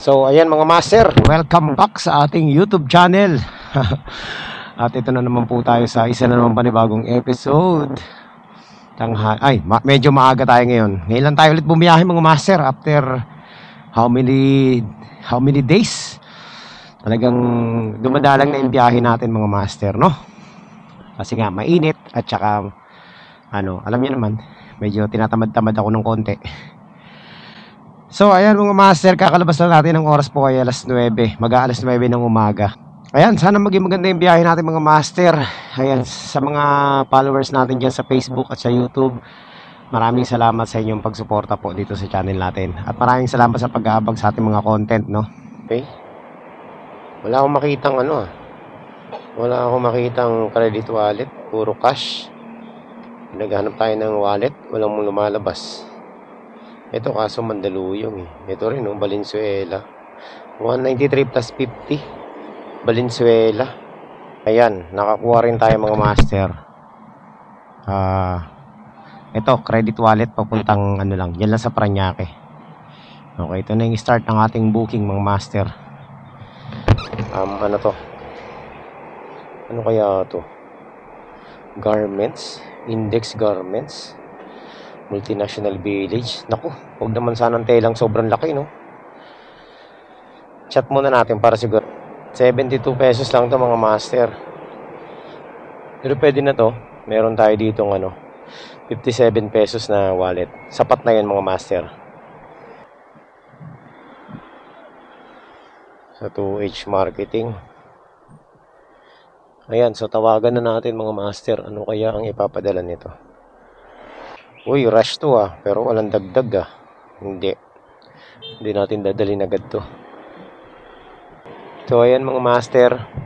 So ayan mga master, welcome back sa ating YouTube channel. At ito na naman po tayo sa isa na naman panibagong episode. Medyo maaga tayo ngayon. Ngayon lang tayo ulit bumiyahe mga master after how many days. Talagang dumadalang na yung biyahe natin mga master, no? Kasi nga mainit at saka alam niyo naman, medyo tinatamad-tamad ako ng konti. So ayan mga master, kakalabas na natin ng oras po ay alas 9, mag-aalas 9 ng umaga. Ayan, sana maging maganda yung biyahe natin mga master. Ayan, sa mga followers natin dyan sa Facebook at sa YouTube, maraming salamat sa inyong pagsuporta po dito sa channel natin. At maraming salamat sa pag-aabag sa ating mga content, no? Okay. Wala akong makitang wala akong makitang credit wallet, puro cash. Naghanap tayo ng wallet, walang lumalabas. Ito kaso Mandaluyong Ito rin Valenzuela. 193 plus 50 Valenzuela. Ayan, nakakuha rin tayo mga master. Ito credit wallet papuntang lang, yan lang sa Parañaque. Okay, ito na yung start ng ating booking mga master. Ano to? Ano kaya to? Garments, Index Garments, Multinational Village. Naku, huwag naman sanang telang sobrang laki, no? Chat muna natin para siguro. 72 pesos lang to mga master. Pero pwede na to. Meron tayo ditong 57 pesos na wallet. Sapat na yan mga master. Sa 2H Marketing. Ayan, so tawagan na natin mga master. Ano kaya ang ipapadala nito? Uy, rush to pero walang dagdag Hindi natin dadalhin agad to. So ayan mga master,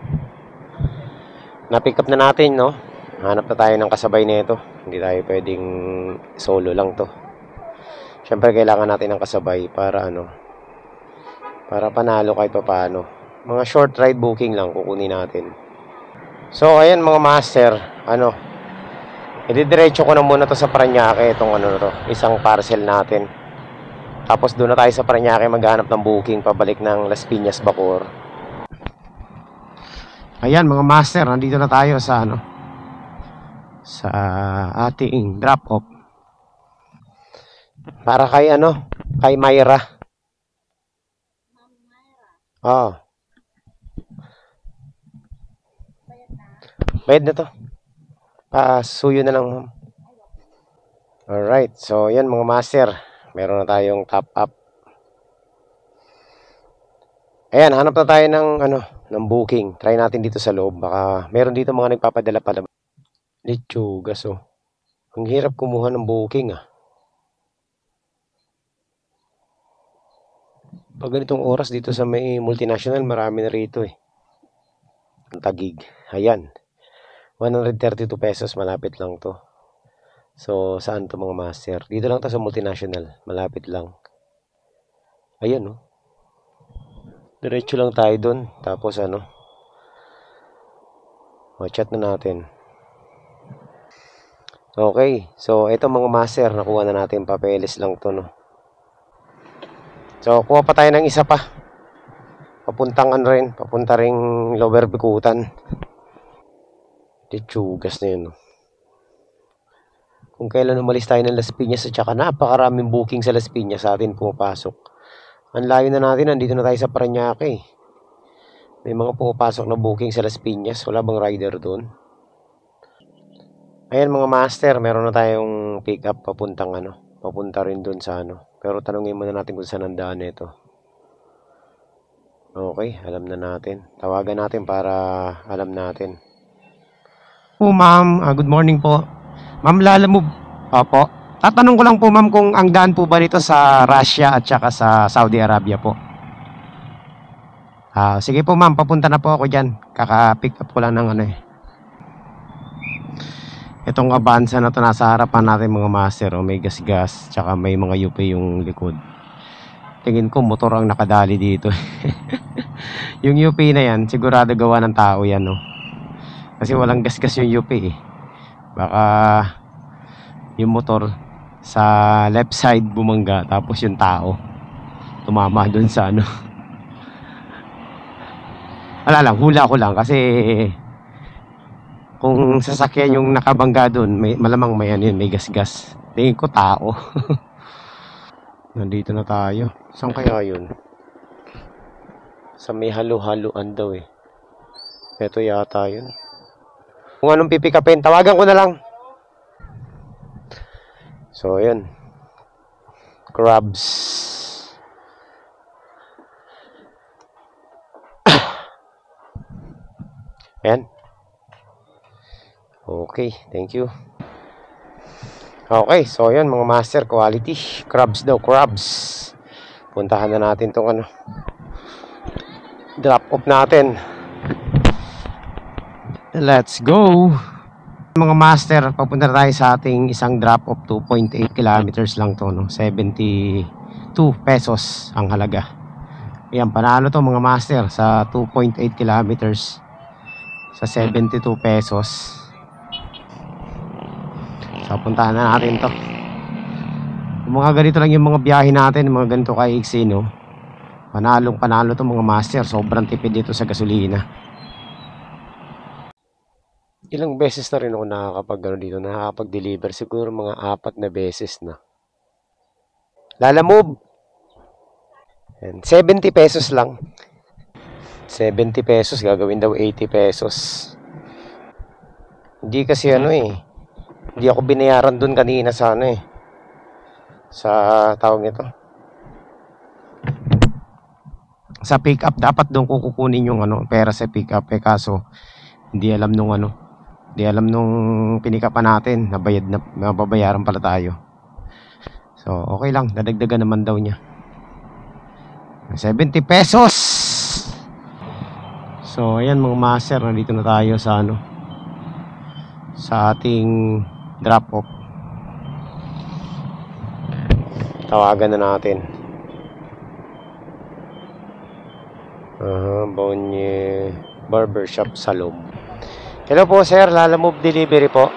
na-pick up na natin, no? Hanap na tayo ng kasabay nito. Hindi tayo pwedeng solo lang to. Siyempre kailangan natin ng kasabay para para panalo kahit paano. Mga short ride booking lang kukunin natin. So ayan mga master, ididiretso ko na muna to sa Parañaque, itong isang parcel natin. Tapos doon na tayo sa Parañaque maghanap ng booking pabalik ng Las Piñas, Bacoor. Ayan mga master, nandito na tayo sa sa ating drop off. Para kay kay Mayra. Bayad na to. Suyo na lang, ma'am. Alright, so yan mga master, meron na tayong top up. Ayan, hanap na tayo ng booking. Try natin dito sa loob, baka meron dito mga nagpapadala pala. Lechugas ang hirap kumuha ng booking Pag ganitong oras dito sa may multinational, marami na rito ang Taguig. Ayan, 132 pesos, malapit lang to. So, saan to mga master? Dito lang to sa multinational, malapit lang. Ayan diretso lang tayo doon. Tapos chat na natin. Okay, so ito mga master, nakuha na natin, papeles lang to, no? So, kuha pa tayo ng isa pa. Papunta ring Lower Bikutan. Lechugas na yun, no? Kung kailan umalis tayo ng Las Piñas at saka napakaraming booking sa Las Piñas sa atin pumapasok. Ang layo na natin, nandito na tayo sa Parañaque. May mga pumapasok na booking sa Las Piñas. Wala bang rider doon? Ayan mga master, meron na tayong pick up papunta rin doon sa Pero tanungin muna natin kung saan ang daan nito. Okay, alam na natin. Tawagan natin para alam natin. Ma'am, good morning po. Ma'am, Lalamove. Opo. Tatanong ko lang po ma'am kung ang daan po ba nito sa Russia at saka sa Saudi Arabia po. Sige po ma'am, papunta na po ako dyan. Kaka-pick up ko lang ng Itong Avanza na to nasa harapan natin mga master. May gas-gas, tsaka may mga UP yung likod. Tingin ko motor ang nakadali dito. Yung UP na yan, sigurado gawa ng tao yan, no? Kasi walang gas-gas yung UP Baka yung motor sa left side bumangga, tapos yung tao tumama doon sa Wala lang, hula ko lang kasi kung sasakyan yung nakabangga doon, malamang may ano yun, may gas-gas. Tingin ko tao. Nandito na tayo. Saan kaya yun? Sa may halo-haloan daw eh. Ito yata yun. Kung anong pipikapin, tawagan ko na lang. So, yun. Crabs. Ayan. Okay, thank you. Okay, so yun mga master, quality. Crabs daw, crabs. Puntahan na natin tong ano. Drop off natin. Let's go. Mga master, papunta tayo sa ating isang drop off. 2.8 kilometers lang to, no? 72 pesos ang halaga. Ayan, panalo to mga master sa 2.8 kilometers sa 72 pesos. So, puntahan na natin to. Kung mga ganito lang yung mga biyahe natin, mga ganito kaiksi, no? Panalo to mga master. Sobrang tipid dito sa gasolina. Ilang beses na rin ako nakakapag-deliver. Siguro mga 4 na beses na. Lalamove. 70 pesos lang. 70 pesos, gagawin daw 80 pesos. Hindi kasi ano eh. Hindi ako binayaran dun kanina sa ano eh. Sa tawag nito. Sa pick up, dapat doon ko kukunin yung ano, pera sa pick up eh, kaso hindi alam nung ano. Hindi alam nung pinikapan natin, nababayaran pala tayo. So, okay lang, dadagdagan naman daw niya. 70 pesos. So, ayan mga master, nandito na tayo sa ano, sa ating drop off. Tawagan na natin. Bonye Barbershop Salon. Hello po sir, Lalamove delivery po.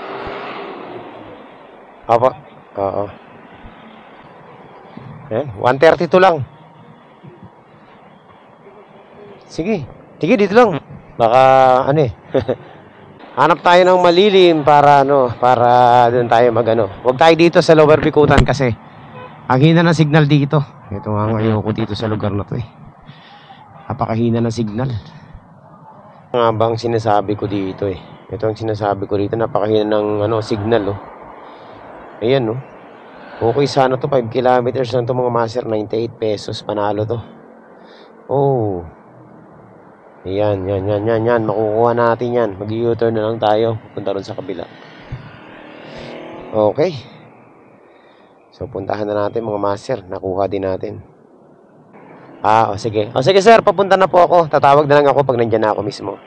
Opo. Oo. Ayan, 132 lang. Sige, dito lang. Baka ano eh. Hanap tayo ng malilim para ano, para doon tayo magano. Huwag tayo dito sa Lower Bikutan kasi ang hina ng signal dito. Ito nga ayoko dito sa lugar na to eh. Napakahina ng signal. Nga bang sinasabi ko dito eh. Ito ang sinasabi ko dito, napakahina ng ano, signal oh. Ayan oh. Okay sana to, 5 kilometers lang to mga master, 98 pesos, panalo to. Oh. Ayan, yan. Makukuha natin yan. Mag-u-turn na lang tayo. Punta ron sa kabila. Okay. So, puntahan na natin mga master. Nakuha din natin. Sige. Sige sir, papunta na po ako. Tatawag na lang ako pag nandyan na ako mismo.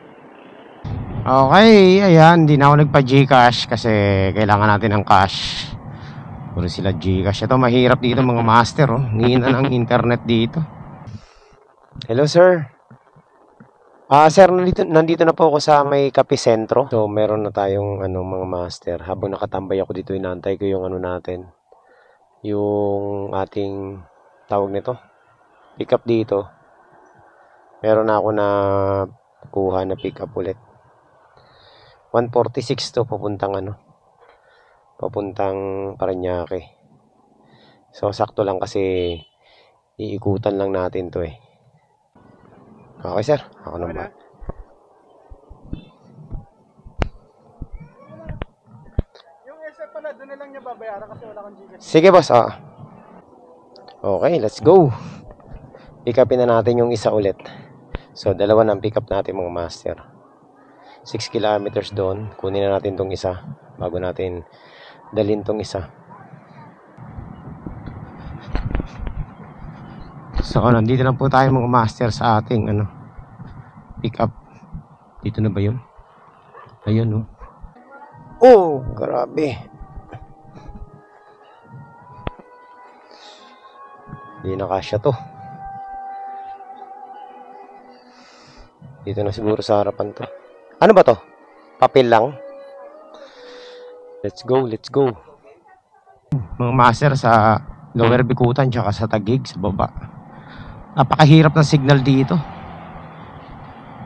Okay, ayan. Hindi na ako nagpa-Gcash kasi kailangan natin ng cash. Puro sila Gcash. Ito, mahirap dito mga master. Oh. Ngina ng internet dito. Hello sir. Sir, nandito na po ako sa may Kape Sentro. So, meron na tayong ano, mga master. Habang nakatambay ako dito, inaantay ko yung ano natin. Yung ating tawag nito. Pick up dito. Meron na ako na kuha na pick up ulit. 146 to papuntang ano. Papuntang Parañaque. So, sakto lang kasi iikutan lang natin to eh. Okay sir, ako naman. Yung SF pala, doon na lang niya babayaran kasi wala kang Gcash. Sige boss, Okay, let's go. Pick upin na natin yung isa ulit. So, dalawa ng pick up natin mga master. 6 kilometers doon. Kunin na natin tong isa bago natin dalhin tong isa. So, nandito na po tayo mga master sa ating ano, pick up. Dito na ba yun? Ayun, oh. Oh, grabe. Hindi na kasya to. Dito na siguro sa harapan to. Ano ba to? Papel lang? Let's go. Mga master sa Lower Bikutan tsaka sa Taguig sa baba. Napakahirap ng signal dito.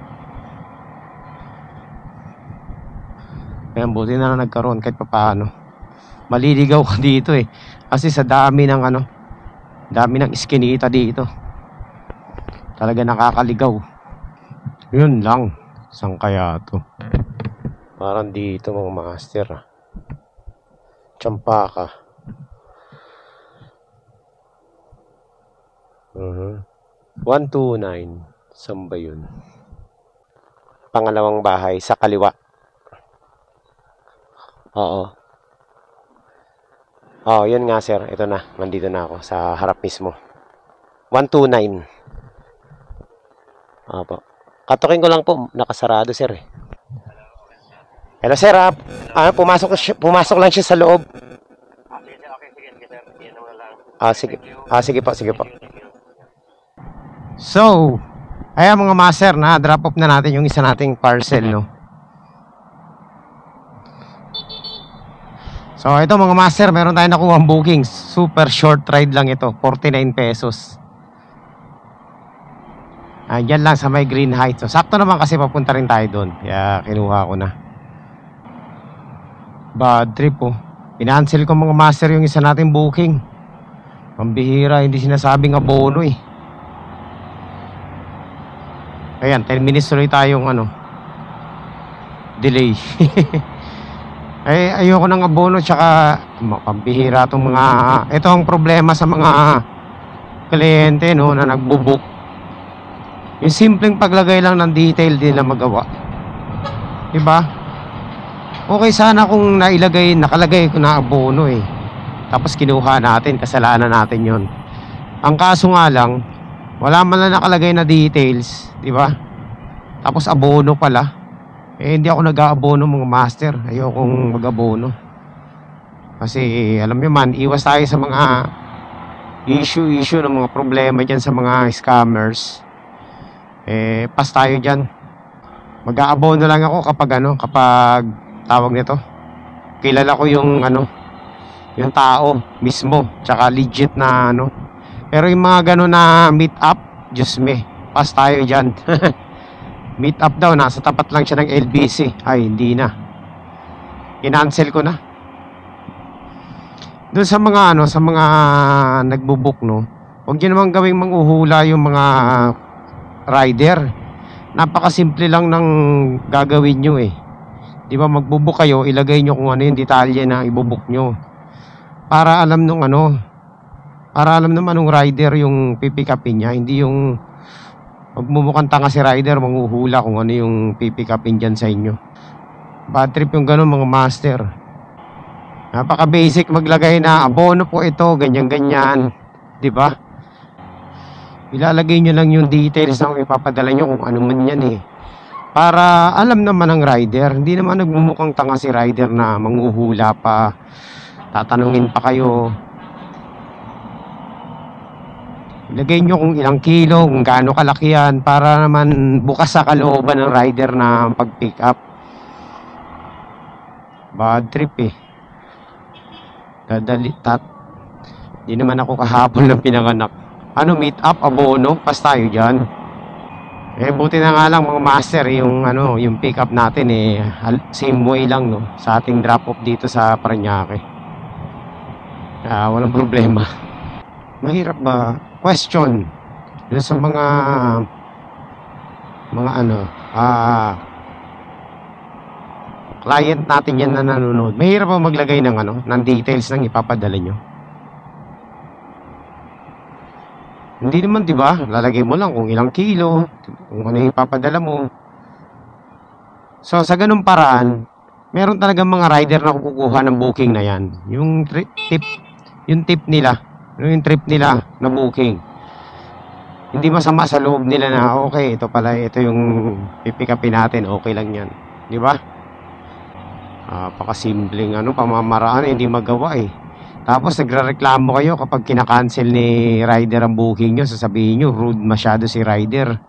Kaya buti na lang nagkaroon kahit papaano. Maliligaw ka dito eh. Kasi sa dami ng dami ng iskinita dito. Talaga nakakaligaw. Yun lang. Saan kaya to? Parang dito mga master. Champaka. 129. Saan ba yun? Pangalawang bahay sa kaliwa. Oo. Oh, yun nga sir. Ito na. Nandito na ako sa harap mismo. 129. Opo. Katukin ko lang po. Nakasarado sir eh. Hello sir. Pumasok lang siya sa loob. Sige. Sige po. Sige po. So, ayan mga master, na drop off na natin yung isa nating parcel, no? So, ito mga master, meron tayong nakuha ang booking. Super short ride lang ito, 49 pesos. Diyan lang sa may Green Heights. So, sakto naman kasi papunta rin tayo doon. Kaya kinuha ko na. Bad trip oh. Pinansel ko mga master yung isa nating booking. Pambihira, hindi sinasabing abono eh. Ayan, 10 minutes tuloy tayong delay. Ayoko ng abono, tsaka pambihira itong mga, ito ang problema sa mga kliyente, no, na nagbubook. Yung simpleng paglagay lang ng detail, di na magawa. Diba? Okay sana kung nakalagay ko na abono eh. Tapos kinuha natin, kasalanan natin yon. Ang kaso nga lang, wala man lang nakalagay na details, di ba? Tapos abono pala. Hindi ako nag-aabono mga master. Ayokong mag-abono. Kasi alam niyo man, iwas tayo sa mga issue ng mga problema diyan sa mga scammers. Pas tayo diyan. Mag-aabono lang ako kapag kapag tawag nito. Kilala ko yung yung tao mismo, tsaka legit na Pero yung mga gano'n na meet up, Diyos me, pas tayo dyan. Meet up daw, nasa tapat lang siya ng LBC. Ay, hindi na. Kinancel ko na. Doon sa mga sa mga nagbubook, no, huwag nyo naman gawing manghuhula yung mga rider. Napakasimple lang ng gagawin nyo eh. Di ba, magbubook kayo, ilagay nyo kung ano yung detalye na ibubook nyo. Para alam nung para alam naman ng rider yung pipikapin niya, hindi yung magmumukhang tanga si rider, manghuhula kung ano yung pipikapin dyan sa inyo. Bad trip yung ganun mga master. Napaka basic maglagay na abono po ito, ganyan-ganyan, di ba? Ilalagay nyo lang yung details na ipapadala nyo kung ano man yan eh. Para alam naman ng rider, hindi naman nagmumukhang tanga si rider na manghuhula pa, tatanungin pa kayo. Ilagay nyo kung ilang kilo, kung gaano kalaki yan, para naman bukas sa kalooban ng rider na pag-pick up. Bad trip eh. Di naman ako kahapon ng pinanganak. Meet up, abono, pas tayo dyan. Buti na nga lang mga master, yung pick up natin same way lang, no, sa ating drop off dito sa Parañaque. Walang problema. Mahirap ba? Question dun sa mga client natin yan na nanonood. Mahirap ba maglagay ng ng details ng ipapadala nyo? Hindi naman, di ba? Lalagay mo lang kung ilang kilo, kung ano yung ipapadala mo. So sa ganung paraan, meron talagang mga rider na kukuha ng booking na yan. Yung tip nila, yung trip nila na booking, hindi masama sa loob nila na okay, ito pala, ito yung pipikapin natin, okay lang yan, di ba? Pakasimpleng pamamaraan, hindi magawa eh. Tapos nagrereklamo kayo kapag kinakancel ni rider ang booking nyo, sasabihin nyo rude masyado si rider.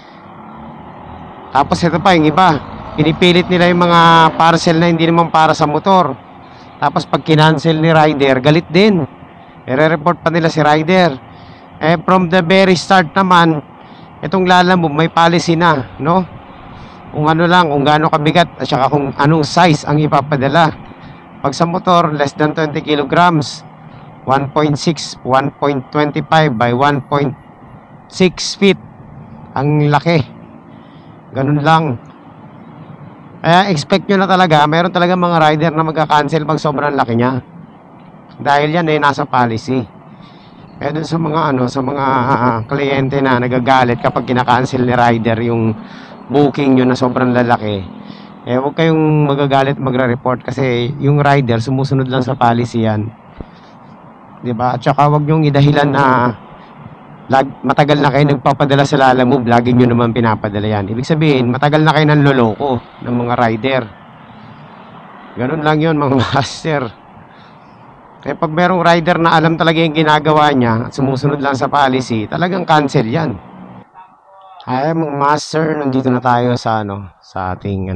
Tapos ito pa, yung iba, pinipilit nila yung mga parcel na hindi naman para sa motor. Tapos pag kinancel ni rider, galit din. I-report pa nila si rider. From the very start naman, itong Lalamove may policy na, no? kung ano lang, kung gaano kabigat at saka kung anong size ang ipapadala. Pag sa motor, less than 20 kilograms, 1.6, 1.25 by 1.6 feet. Ang laki. Ganun lang. Kaya expect nyo na talaga, mayroon talaga mga rider na magka-cancel pag sobrang laki niya. Dahil yan nasa policy. Kaya dun sa mga sa mga kliyente na nagagalit kapag kina-cancel ni rider yung booking nyo na sobrang lalaki, huwag kayong magagalit magre-report kasi yung rider sumusunod lang sa policy yan. 'Di ba? At saka wag nyong idahilan na matagal na kayo nagpapadala sa Lalamove, lagi nyo naman pinapadala yan. Ibig sabihin, matagal na kayo nang loloko ng mga rider. Ganun lang yun mga master. Kaya pag merong rider na alam talaga yung ginagawa niya at sumusunod lang sa policy, talagang cancel yan. Ay mga master, nandito na tayo sa sa ating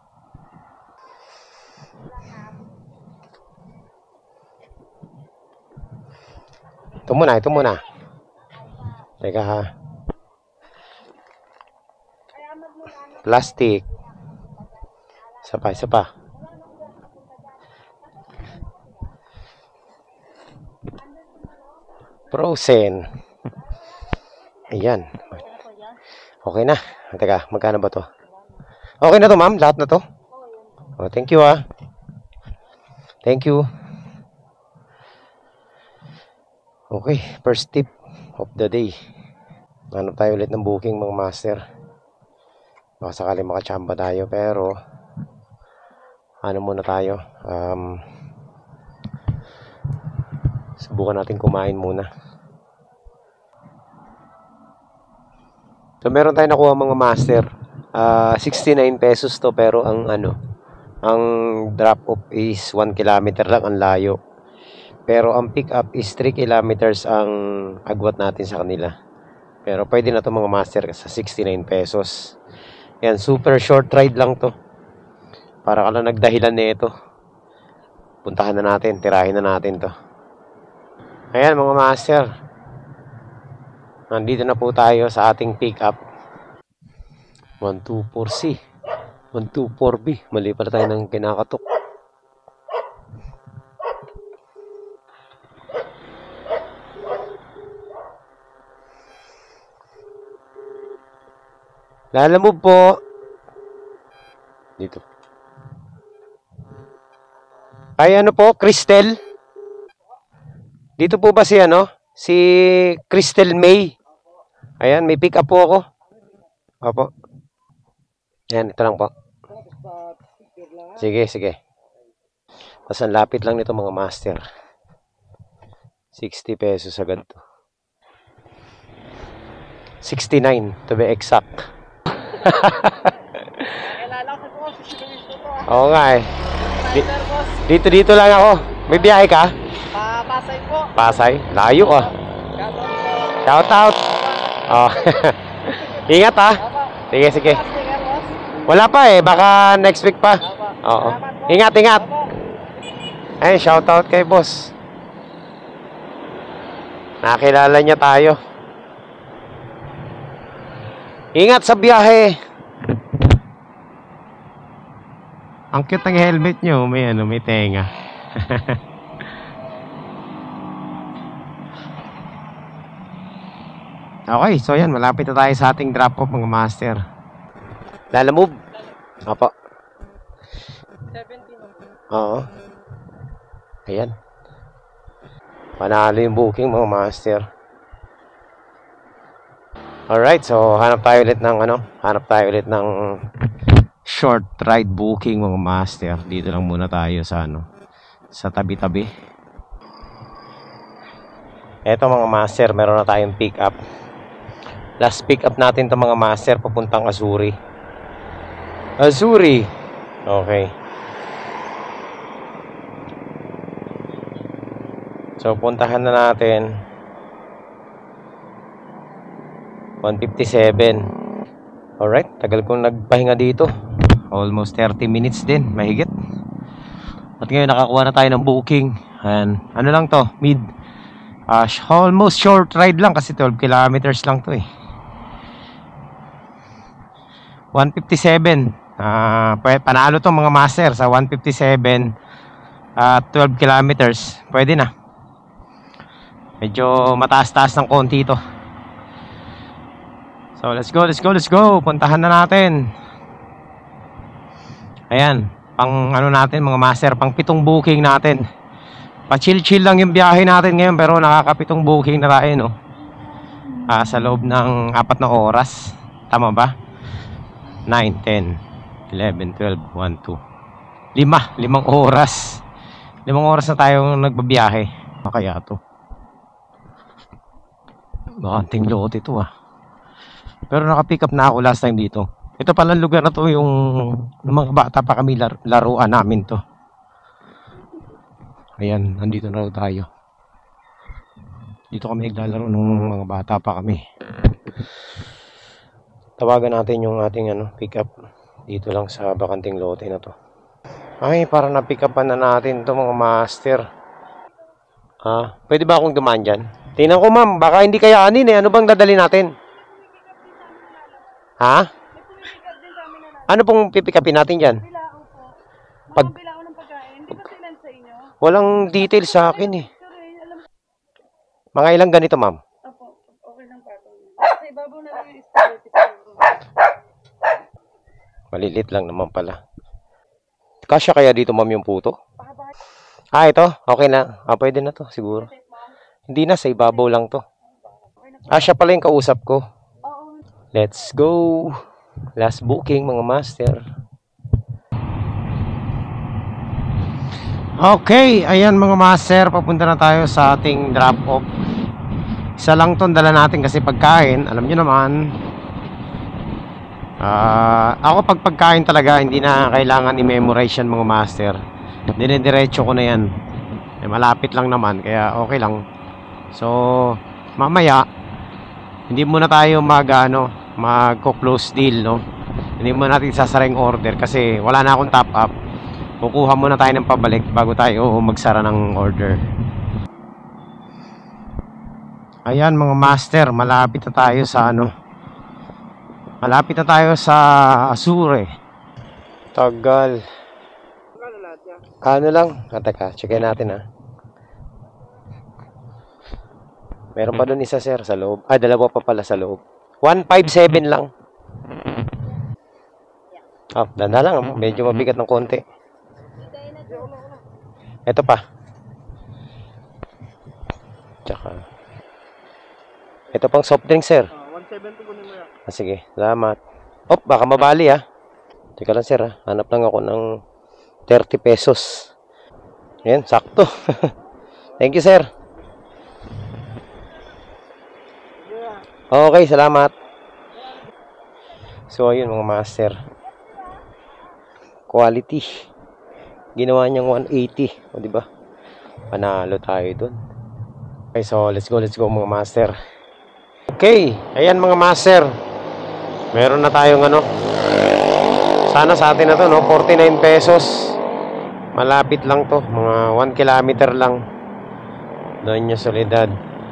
Ito muna. Teka ha. Plastic. Isa pa. Frozen. Ayan. Okay na. Teka, magkano ba to? Okay na to, ma'am? Lahat na to? Oh, thank you ah. Thank you. Okay, first tip of the day. Ano tayo ulit ng booking mga master. Baka sakali makachamba tayo, pero muna tayo. Subukan natin kumain muna. So meron tayong nakuha mga master. 69 pesos to, pero ang drop off is 1 kilometer lang ang layo. Pero ang pick up is 3 kilometers ang agwat natin sa kanila. Pero pwede na to mga master sa 69 pesos. Yan, super short ride lang to. Para ka lang nagdahilan nito. Puntahan na natin, tirahin na natin to. Ayan mga master. Nandito na po tayo sa ating pick up. 124C. 124B. Mali pala tayo ng kinakatok. Lalamove po. Dito. Ay po, Cristel. Dito po ba si Si Cristel May. Ayan, may pick up po ako. Opo. Ayan, ito lang po. Sige. Tapos ang lapit lang nito mga master. 60 pesos agad to. 69 to be exact. Oo nga eh. Dito lang ako. May biyahe ka? Pasay po. Pasay? Layo ah. Shout out. Oh. Ingat ah. Sige. Wala pa eh. Baka next week pa. Oo. Ingat. Ay, shout out kay boss. Nakilala niya tayo. Ingat sa biyahe. Ang cute ng helmet nyo. May tenga. Okay, so yan. Malapit na tayo sa ating drop-off mga master. Lalamove. Opo. 17. Oo. Ayan. Panalo yung booking mga master. Alright, so hanap tayo ulit ng short ride booking mga master. Dito lang muna tayo sa sa tabi-tabi. Eto mga master, meron na tayong pick up. Last pick up natin to mga master, papuntang Azuri. Okay. So puntahan na natin 157. Alright, tagal kong nagpahinga dito. Almost 30 minutes din, mahigit. At ngayon nakakuha na tayo ng booking. And lang to, almost short ride lang kasi 12 kilometers lang to eh. 157. Panalo to mga master sa 157 at 12 kilometers. Pwede na. Medyo mataas-taas ng konti ito. So let's go. Puntahan na natin. Ayan, pang ano natin mga master, pang 7 booking natin. Pa-chill lang yung biyahe natin ngayon, pero nakaka-7 booking na tayo, no? Sa loob ng 4 na oras. Tama ba? 9, 10, 11, 12, 1, 2 5 oras. 5 oras na tayo nagbabiyahe. Kaya to bakanting lote ito Pero naka-pick up na ako last time dito. Ito pala lugar na to yung mga bata pa kami laruan namin to. Ayan, nandito na tayo. Dito kami naglalaro nung mga bata pa kami. Tawagan natin yung ating pick up dito lang sa bakanting lote na to. Ay, para na-pick upan na natin to mga master. Pwede ba akong dumaan dyan? Tingnan ko ma'am, baka hindi kayanin Ano bang dadali natin? Ha? Ano pong pipick upin natin dyan? Bilao ng pagkain. Hindi ba silan sa inyo? Walang details sa akin Mga ilang ganito ma'am? Opo, okay lang pa ito. Sa ibabaw na lang yung spaghetti siguro. Malilit lang naman pala. Kasya kaya dito ma'am yung puto? Ito? Okay na. Pwede na to siguro. Hindi na, sa ibabaw lang to. Siya pala yung kausap ko. Let's go. Last booking mga master. Okay, ayan mga master, papunta na tayo sa ating drop off. Isa lang to dala natin kasi pagkain, alam nyo naman. Ako pag pagkain talaga hindi na kailangan i-memorize yan mga master. Dinidiretso ko na yan. Malapit lang naman kaya okay lang. So mamaya hindi muna tayo magko-close deal, no? Hindi muna natin sasara yung order kasi wala na akong top up. Kukuha muna tayo ng pabalik bago tayo magsara ng order. Ayan mga master, malapit na tayo sa malapit na tayo sa Azure. Tagal. Lang? Teka, checkin natin Meron pa doon isa sir sa loob. Dalawa pa pala sa loob. 157 lang. Danda lang. Medyo mabigat ng konti. Ito pa. Tsaka. Ito pang soft drink sir. 170 kunin mo yan. Sige, salamat. Baka mabali Teka lang sir Hanap lang ako ng 30 pesos. Ayan, sakto. Thank you sir. Okay, salamat. So ayun mga master, quality. Ginawa niyang 180, di ba? Panalo tayo doon. Okay, so let's go mga master. Okay, ayan mga master. Meron na tayong sana sa atin na to, 49 pesos. Malapit lang to, mga 1 kilometer lang. Doña Soledad.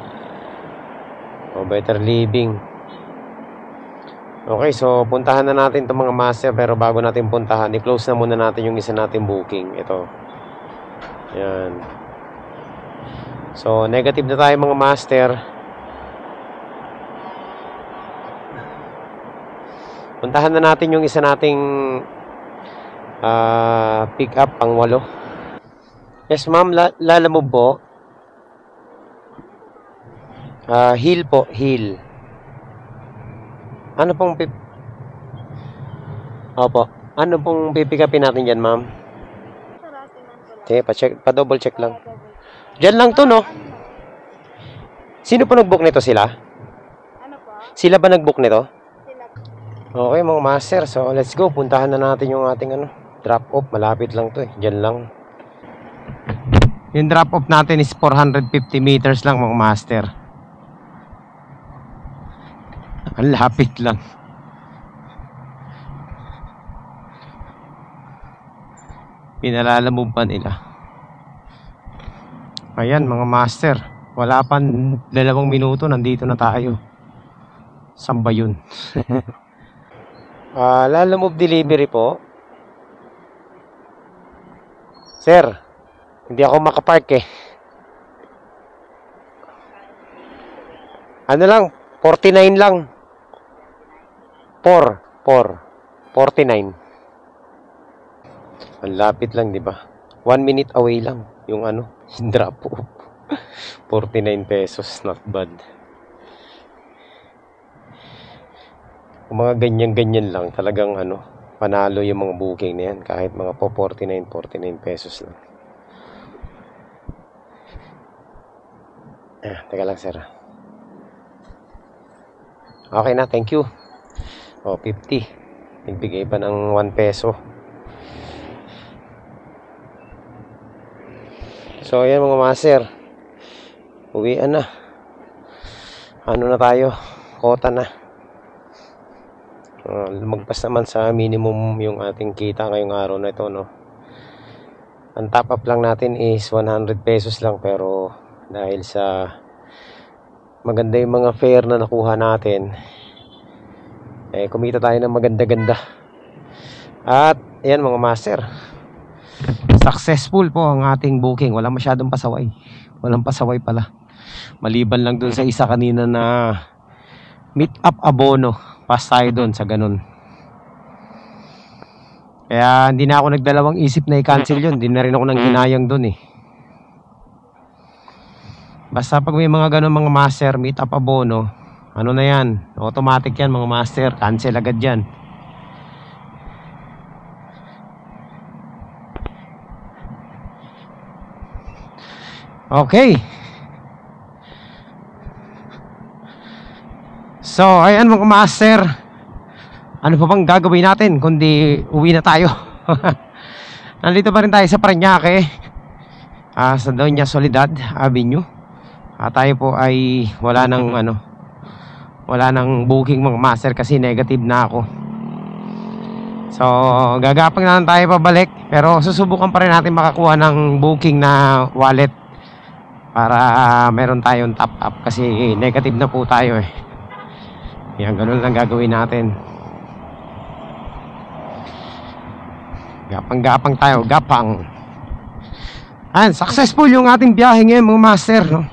Better Living. Okay, so puntahan na natin itong mga master. Pero bago natin puntahan, i-close na muna natin yung isa natin booking. Ito. Yan. So negative na tayo mga master. Puntahan na natin yung isa nating pick up pang 8. Yes ma'am, lalamove po. Hill po, hill. Ano pong ano pong pipick upin natin dyan ma'am? Okay, pa-double check lang. Diyan lang to, no? Sino po nag-book nito, sila? Sila ba nag-book nito? Okay mga master, so let's go. Puntahan na natin yung ating drop off. Malapit lang to Diyan lang. Yung drop off natin is 450 meters lang mga master. Ang lapit lang. Pinalalamove pa nila. Ayan mga master, wala pa 2 minuto nandito na tayo. Saan ba yun? Lalamove delivery po. Sir, hindi ako makapark eh. Ano lang, 49 lang. 49. Ang lapit lang, di ba? 1 minute away lang yung yung drop off. 49 pesos, not bad. Kung mga ganyan-ganyan lang, talagang panalo yung mga booking na yan. Kahit mga 49 pesos lang. Teka lang, sir. Okay na, thank you. 50. Nagbigay pa ng 1 peso. So, ayan mga master. Uwian na. Na tayo? Kota na. Lumagpas naman sa minimum yung ating kita ngayong araw na ito, no? Ang top up lang natin is 100 pesos lang, pero dahil sa maganda yung mga fare na nakuha natin, kumita tayo ng maganda-ganda. At ayan mga master, successful po ang ating booking. Walang masyadong pasaway. Walang pasaway pala, maliban lang dun sa isa kanina na meet up abono. Pass tayo dun sa ganun. Kaya hindi na ako nagdalawang isip na i-cancel yun. Hindi na rin ako nang hinayang dun eh. Basta pag may mga ganun mga master, meet up abono, na yan, automatic yan mga master. Cancel agad yan. Okay. So, ayan mga master, ano pa bang gagawin natin kundi uwi na tayo. Nandito pa rin tayo sa Parañaque, sa Doña Soledad Avenue. Tayo po ay wala nang booking mga master kasi negative na ako. So, gagapang na lang tayo pabalik, pero susubukan pa rin natin makakuha ng booking na wallet para meron tayong top up kasi negative na po tayo eh. Yan, ganun lang gagawin natin. Gapang-gapang tayo, gapang. Ayan, successful yung ating biyahe ngayon mga master, no?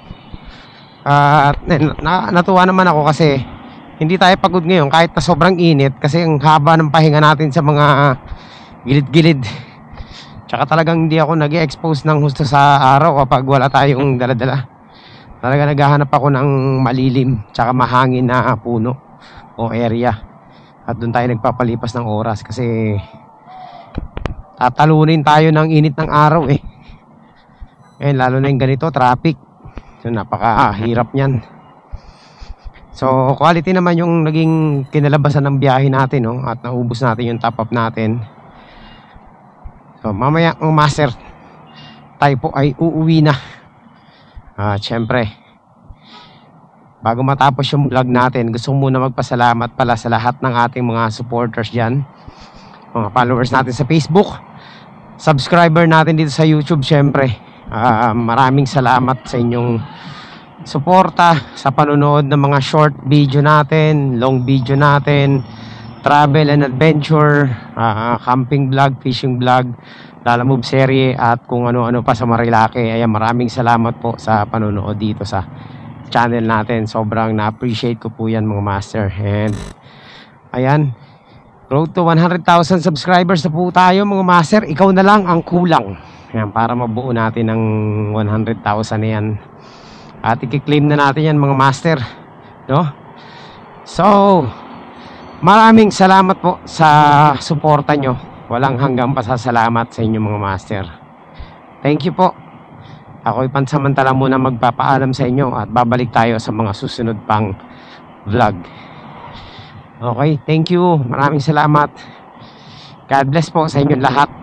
Natuwa naman ako kasi hindi tayo pagod ngayon kahit na sobrang init, kasi ang haba ng pahinga natin sa mga gilid-gilid. Tsaka talagang hindi ako nag-expose ng husto sa araw kapag wala tayong dala-dala. Talaga naghahanap ako ng malilim tsaka mahangin na puno o area, at doon tayo nagpapalipas ng oras kasi tatalunin tayo ng init ng araw eh. Lalo na yung ganito, traffic. So napakahirap niyan. So quality naman yung naging kinalabasan ng biyahe natin, no? At naubos natin yung top up natin. So mamaya ang master, tayo po ay uuwi na. Syempre, bago matapos yung vlog natin, gusto ko muna magpasalamat pala sa lahat ng ating mga supporters dyan, mga followers natin sa Facebook, subscriber natin dito sa YouTube. Syempre, maraming salamat sa inyong suporta sa panonood ng mga short video natin, long video natin, travel and adventure, camping vlog, fishing vlog, lalamove serye, at kung ano-ano pa sa Marilake. Ayan, maraming salamat po sa panonood dito sa channel natin. Sobrang na-appreciate ko po yan mga master. And ayan, road to 100,000 subscribers na po tayo mga master. Ikaw na lang ang kulang. Ayan, para mabuo natin ang 100,000 na yan. At i-claim na natin yan mga master, no? So, maraming salamat po sa suporta nyo. Walang hanggang pasasalamat sa inyo mga master. Thank you po. Ako'y pansamantala muna magpapaalam sa inyo at babalik tayo sa mga susunod pang vlog. Okay, thank you. Maraming salamat. God bless po sa inyo lahat.